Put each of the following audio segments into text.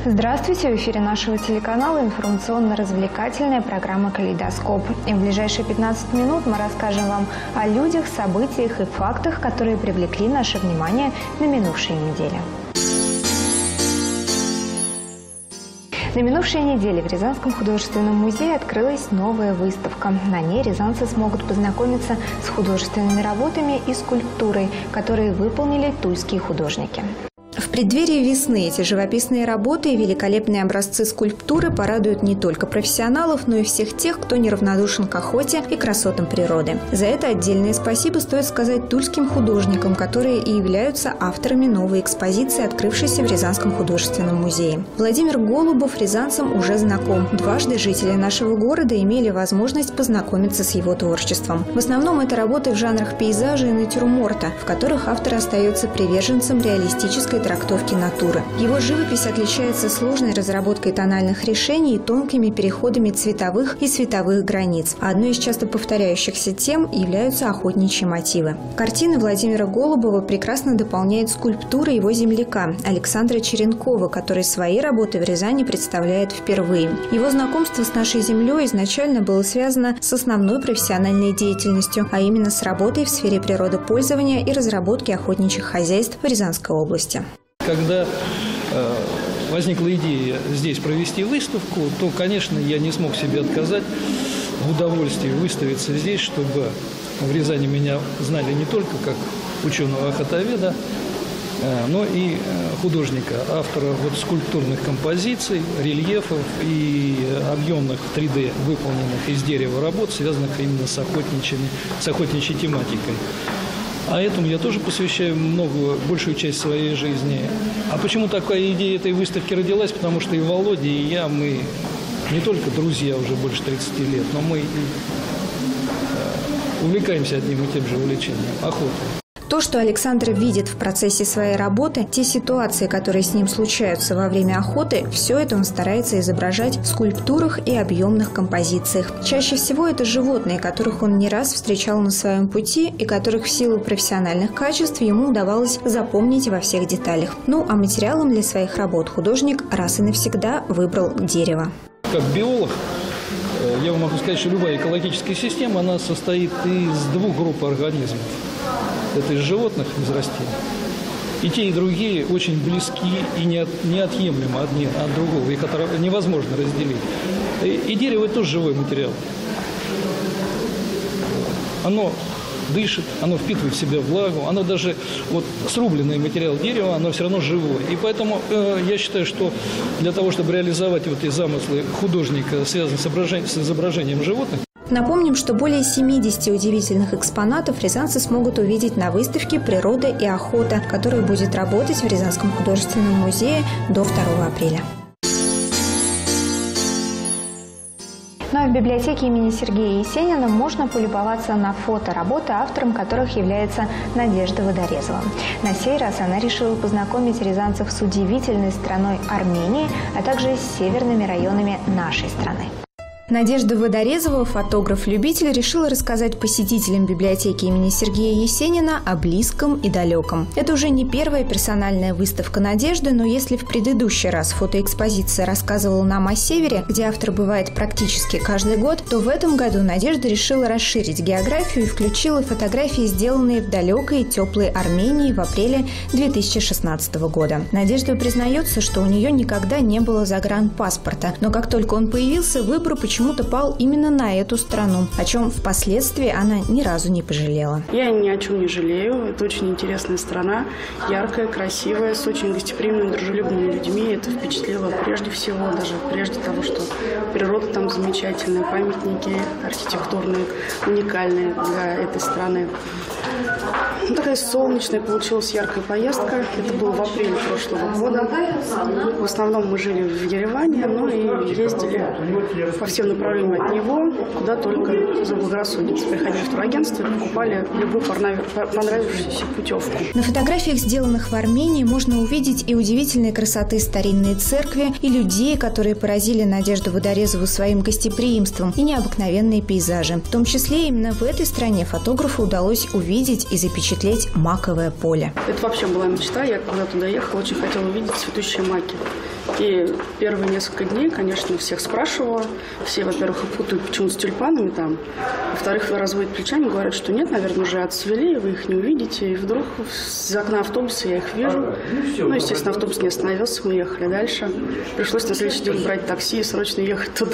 Здравствуйте! В эфире нашего телеканала информационно-развлекательная программа «Калейдоскоп». И в ближайшие 15 минут мы расскажем вам о людях, событиях и фактах, которые привлекли наше внимание на минувшей неделе. На минувшей неделе в Рязанском художественном музее открылась новая выставка. На ней рязанцы смогут познакомиться с художественными работами и скульптурой, которые выполнили тульские художники. В преддверии весны эти живописные работы и великолепные образцы скульптуры порадуют не только профессионалов, но и всех тех, кто неравнодушен к охоте и красотам природы. За это отдельное спасибо стоит сказать тульским художникам, которые и являются авторами новой экспозиции, открывшейся в Рязанском художественном музее. Владимир Голубов рязанцам уже знаком. Дважды жители нашего города имели возможность познакомиться с его творчеством. В основном это работы в жанрах пейзажа и натюрморта, в которых автор остается приверженцем реалистической трактовки натуры. Его живопись отличается сложной разработкой тональных решений и тонкими переходами цветовых и световых границ. А одной из часто повторяющихся тем являются охотничьи мотивы. Картины Владимира Голубова прекрасно дополняет скульптура его земляка Александра Черенкова, который свои работы в Рязани представляет впервые. Его знакомство с нашей землей изначально было связано с основной профессиональной деятельностью, а именно с работой в сфере природопользования и разработки охотничьих хозяйств в Рязанской области. Когда возникла идея здесь провести выставку, то, конечно, я не смог себе отказать в удовольствии выставиться здесь, чтобы в Рязани меня знали не только как ученого-охотоведа, но и художника, автора скульптурных композиций, рельефов и объемных 3D выполненных из дерева работ, связанных именно с охотничьей тематикой. А этому я тоже посвящаю большую часть своей жизни. А почему такая идея этой выставки родилась? Потому что и Володя, и я, мы не только друзья уже больше 30 лет, но мы увлекаемся одним и тем же увлечением – охотой. То, что Александр видит в процессе своей работы, те ситуации, которые с ним случаются во время охоты, все это он старается изображать в скульптурах и объемных композициях. Чаще всего это животные, которых он не раз встречал на своем пути и которых в силу профессиональных качеств ему удавалось запомнить во всех деталях. Ну а материалом для своих работ художник раз и навсегда выбрал дерево. Как биолог, я вам могу сказать, что любая экологическая система, она состоит из двух групп организмов. Это из животных, из растений. И те, и другие очень близки и неотъемлемы одни от другого. Их невозможно разделить. И дерево – это тоже живой материал. Оно дышит, оно впитывает в себя влагу, оно даже, срубленный материал дерева, оно все равно живое. И поэтому я считаю, что для того, чтобы реализовать эти замыслы художника, связанные с изображением животных, напомним, что более 70 удивительных экспонатов рязанцы смогут увидеть на выставке «Природа и охота», которая будет работать в Рязанском художественном музее до 2 апреля. Ну а в библиотеке имени Сергея Есенина можно полюбоваться на фотоработы, автором которых является Надежда Водорезова. На сей раз она решила познакомить рязанцев с удивительной страной Армении, а также с северными районами нашей страны. Надежда Водорезова, фотограф-любитель, решила рассказать посетителям библиотеки имени Сергея Есенина о близком и далеком. Это уже не первая персональная выставка Надежды, но если в предыдущий раз фотоэкспозиция рассказывала нам о севере, где автор бывает практически каждый год, то в этом году Надежда решила расширить географию и включила фотографии, сделанные в далекой и теплой Армении в апреле 2016 года. Надежда признается, что у нее никогда не было загранпаспорта, но как только он появился, выбор почему-то пал именно на эту страну, о чем впоследствии она ни разу не пожалела. Я ни о чем не жалею. Это очень интересная страна, яркая, красивая, с очень гостеприимными, дружелюбными людьми. Это впечатлило прежде всего, даже прежде того, что природа там замечательная, памятники архитектурные, уникальные для этой страны. Такая солнечная получилась яркая поездка. Это было в апреле прошлого года. В основном мы жили в Ереване, и ездили по всем направлениям от него, куда только заблагорассудится. Приходили в турагентство и покупали любую понравившуюся путевку. На фотографиях, сделанных в Армении, можно увидеть и удивительной красоты старинные церкви, и людей, которые поразили Надежду Водорезову своим гостеприимством, и необыкновенные пейзажи. В том числе именно в этой стране фотографу удалось увидеть и запечатлеть маковое поле. Это вообще была мечта. Я когда туда ехала, очень хотела увидеть цветущие маки. И первые несколько дней, конечно, всех спрашивала. Все, во-первых, путают почему-то с тюльпанами там. Во-вторых, разводят плечами, говорят, что нет, наверное, уже отцвели, вы их не увидите. И вдруг с окна автобуса я их вижу. Ну, естественно, автобус не остановился, мы ехали дальше. Пришлось на следующий день брать такси и срочно ехать туда.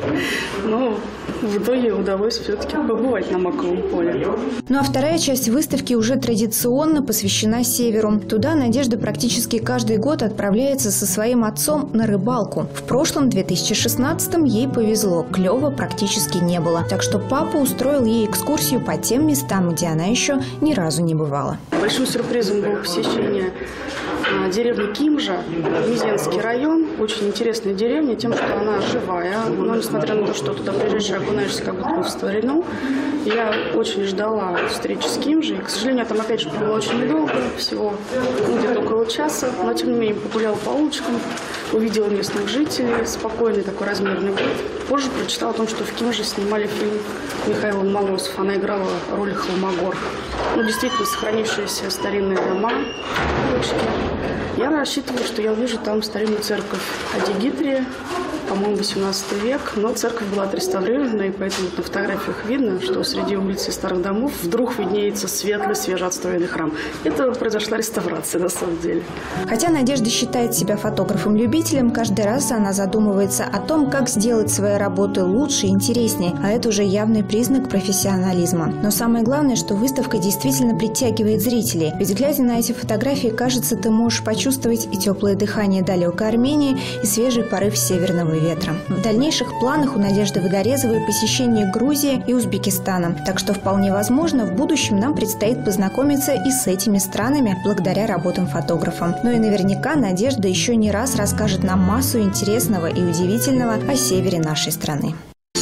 Но в итоге удалось все-таки побывать на Маковом поле. Ну а вторая часть выставки уже традиционно посвящена Северу. Туда Надежда практически каждый год отправляется со своим отцом на рыбалку. В прошлом, 2016-м, ей повезло. Клёва практически не было. Так что папа устроил ей экскурсию по тем местам, где она еще ни разу не бывала. Большим сюрпризом было посещение деревни Кимжа, Мизенский район. Очень интересная деревня тем, что она живая. Но несмотря на то, что туда приезжаешь и окунаешься как будто бы в старину, я очень ждала встречи с Кимжей. К сожалению, я там опять же была очень недолго, всего где-то около часа. Но тем не менее погуляла по улочкам, увидела местных жителей, спокойный такой размерный город. Позже прочитала о том, что в Кимже снимали фильм Михаила Ломоносов. Она играла роль Холмогор. Ну, действительно, сохранившиеся старинные дома, улочки. Я рассчитывала, что я увижу там старинную церковь Ади-Гитрия, по-моему, 18 век, но церковь была отреставрирована, и поэтому на фотографиях видно, что среди улиц и старых домов вдруг виднеется светлый, свежеотстроенный храм. Это произошла реставрация, на самом деле. Хотя Надежда считает себя фотографом-любителем, каждый раз она задумывается о том, как сделать свои работы лучше и интереснее, а это уже явный признак профессионализма. Но самое главное, что выставка действительно притягивает зрителей, ведь глядя на эти фотографии, кажется, ты можешь почувствовать и теплое дыхание далекой Армении, и свежий порыв северного ветра. В дальнейших планах у Надежды Водорезовой посещение Грузии и Узбекистана. Так что вполне возможно, в будущем нам предстоит познакомиться и с этими странами благодаря работам фотографа. Но и наверняка Надежда еще не раз расскажет нам массу интересного и удивительного о севере нашей страны.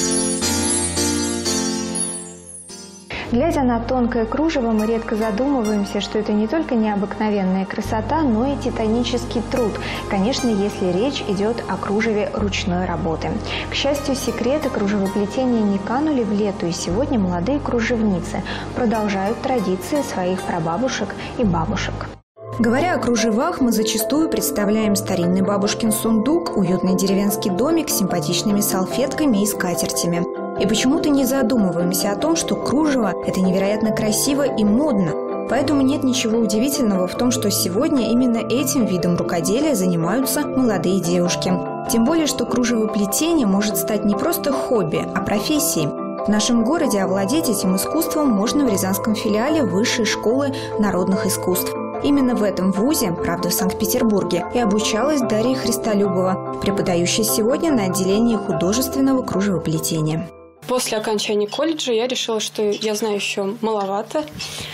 Глядя на тонкое кружево, мы редко задумываемся, что это не только необыкновенная красота, но и титанический труд. Конечно, если речь идет о кружеве ручной работы. К счастью, секреты кружевоплетения не канули в лету, и сегодня молодые кружевницы продолжают традиции своих прабабушек и бабушек. Говоря о кружевах, мы зачастую представляем старинный бабушкин сундук, уютный деревенский домик с симпатичными салфетками и скатертями. И почему-то не задумываемся о том, что кружево – это невероятно красиво и модно. Поэтому нет ничего удивительного в том, что сегодня именно этим видом рукоделия занимаются молодые девушки. Тем более, что кружевоплетение может стать не просто хобби, а профессией. В нашем городе овладеть этим искусством можно в Рязанском филиале Высшей школы народных искусств. Именно в этом вузе, правда в Санкт-Петербурге, и обучалась Дарья Христолюбова, преподающая сегодня на отделении художественного кружевоплетения. После окончания колледжа я решила, что я знаю еще маловато.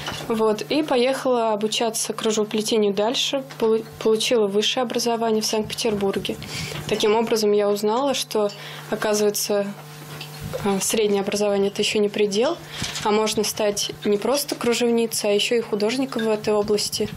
И поехала обучаться кружевоплетению дальше. Получила высшее образование в Санкт-Петербурге. Таким образом, я узнала, что, оказывается, среднее образование – это еще не предел, а можно стать не просто кружевницей, а еще и художником в этой области.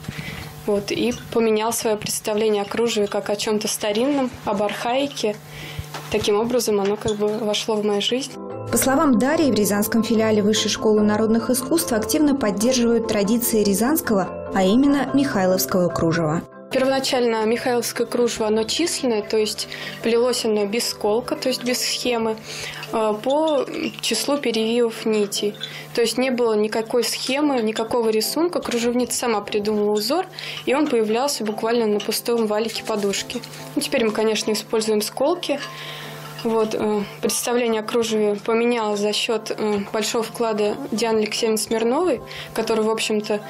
И поменял свое представление о кружеве как о чем-то старинном, об архаике. Таким образом, оно вошло в мою жизнь. По словам Дарьи, в Рязанском филиале Высшей школы народных искусств активно поддерживают традиции рязанского, а именно михайловского кружева. Первоначально михайловское кружево, оно численное, то есть плелось оно без сколка, то есть без схемы, по числу перевивов нитей. То есть не было никакой схемы, никакого рисунка. Кружевница сама придумала узор, и он появлялся буквально на пустом валике подушки. Теперь мы, конечно, используем сколки. Представление о кружеве поменялось за счет большого вклада Дианы Алексеевны Смирновой, которая, в общем-то,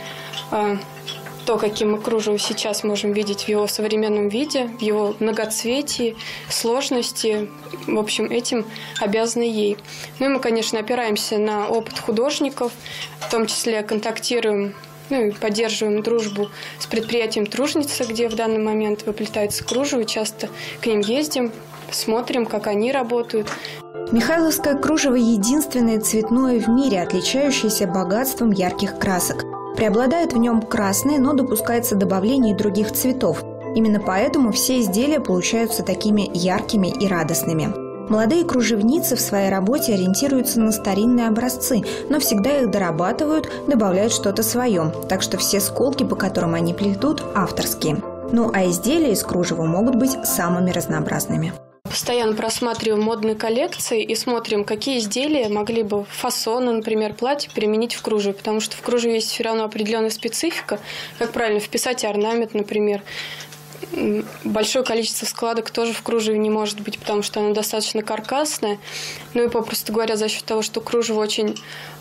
то, каким мы кружево сейчас можем видеть в его современном виде, в его многоцветии, сложности, в общем, этим обязаны ей. И мы, конечно, опираемся на опыт художников, в том числе контактируем и поддерживаем дружбу с предприятием «Тружница», где в данный момент выплетается кружево, часто к ним ездим, смотрим, как они работают. Михайловское кружево – единственное цветное в мире, отличающееся богатством ярких красок. Преобладает в нем красный, но допускается добавление других цветов. Именно поэтому все изделия получаются такими яркими и радостными. Молодые кружевницы в своей работе ориентируются на старинные образцы, но всегда их дорабатывают, добавляют что-то свое, так что все сколки, по которым они плетут, авторские. Ну а изделия из кружева могут быть самыми разнообразными. Постоянно просматриваем модные коллекции и смотрим, какие изделия могли бы фасоны, например, платья применить в кружеве, потому что в кружеве есть все равно определенная специфика, как правильно вписать орнамент, например. Большое количество складок тоже в кружеве не может быть, потому что оно достаточно каркасное. Ну и, попросту говоря, за счет того, что кружево очень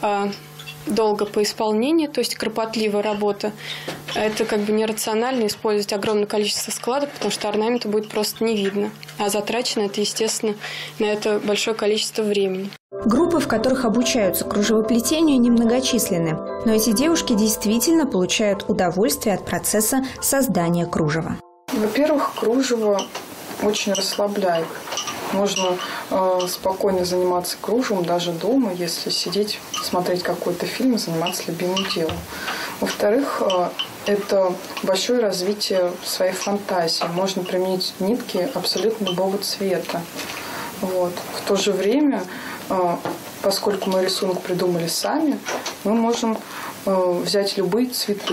долго по исполнению, то есть кропотливая работа, это как бы нерационально использовать огромное количество складок, потому что орнамента будет просто не видно. А затрачено это, естественно, на это большое количество времени. Группы, в которых обучаются кружевоплетению, немногочисленны, но эти девушки действительно получают удовольствие от процесса создания кружева. Во-первых, кружево очень расслабляет. Можно спокойно заниматься кружевом даже дома, если сидеть, смотреть какой-то фильм и заниматься любимым делом. Во-вторых, это большое развитие своей фантазии. Можно применить нитки абсолютно любого цвета. Вот. В то же время, поскольку мы рисунок придумали сами, мы можем взять любые цветы,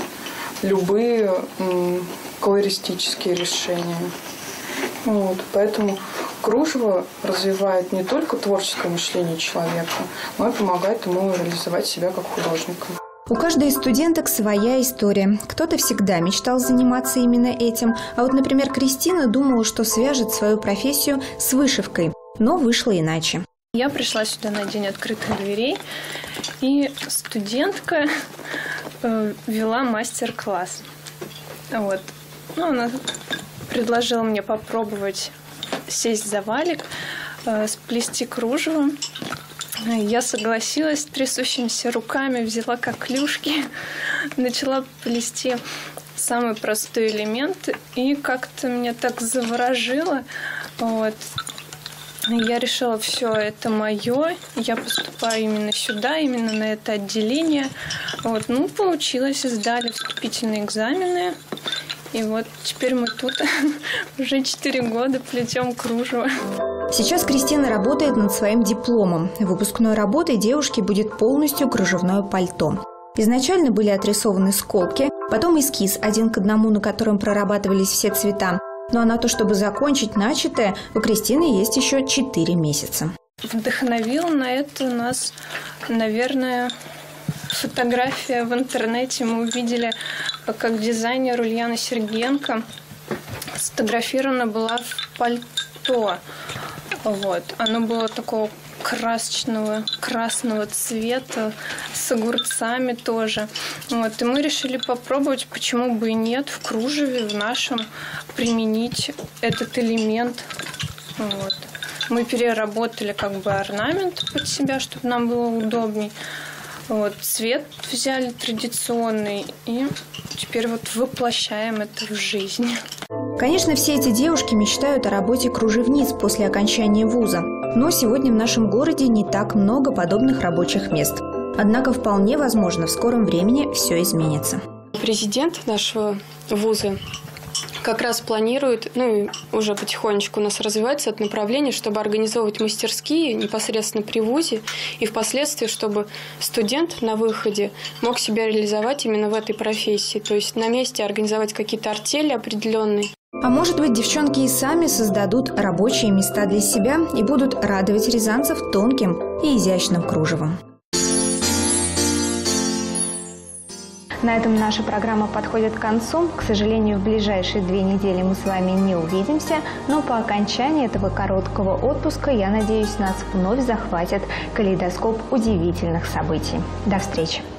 любые колористические решения. Вот. Поэтому кружево развивает не только творческое мышление человека, но и помогает ему реализовать себя как художника. У каждой из студенток своя история. Кто-то всегда мечтал заниматься именно этим, а вот, например, Кристина думала, что свяжет свою профессию с вышивкой, но вышло иначе. Я пришла сюда на день открытых дверей, и студентка вела мастер-класс. Вот. Она предложила мне попробовать сесть за валик, сплести кружево. Я согласилась, трясущимися руками взяла как клюшки, начала плести самый простой элемент, и как-то меня так заворожило. Вот. Я решила, все, это мое, я поступаю именно сюда, именно на это отделение. Вот. Ну, получилось, сдали вступительные экзамены. И вот теперь мы тут уже 4 года плетем кружево. Сейчас Кристина работает над своим дипломом. Выпускной работой девушки будет полностью кружевное пальто. Изначально были отрисованы скобки, потом эскиз 1 к 1, на котором прорабатывались все цвета. Ну а на то, чтобы закончить начатое, у Кристины есть еще 4 месяца. Вдохновила на это нас, наверное, фотография в интернете. Мы увидели, как дизайнер Ульяна Сергеенко сфотографирована была в пальто. Вот. Оно было такого красного цвета, с огурцами тоже. Вот. И мы решили попробовать, почему бы и нет, в кружеве в нашем применить этот элемент. Вот. Мы переработали как бы орнамент под себя, чтобы нам было удобней. Вот, цвет взяли традиционный, и теперь вот воплощаем это в жизнь. Конечно, все эти девушки мечтают о работе кружевниц после окончания вуза. Но сегодня в нашем городе не так много подобных рабочих мест. Однако вполне возможно, в скором времени все изменится. Президент нашего вуза как раз планирует, ну и уже потихонечку у нас развивается это направление, чтобы организовывать мастерские непосредственно при вузе, и впоследствии, чтобы студент на выходе мог себя реализовать именно в этой профессии, то есть на месте организовать какие-то артели определенные. А может быть, девчонки и сами создадут рабочие места для себя и будут радовать рязанцев тонким и изящным кружевом. На этом наша программа подходит к концу. К сожалению, в ближайшие 2 недели мы с вами не увидимся, но по окончании этого короткого отпуска, я надеюсь, нас вновь захватит калейдоскоп удивительных событий. До встречи!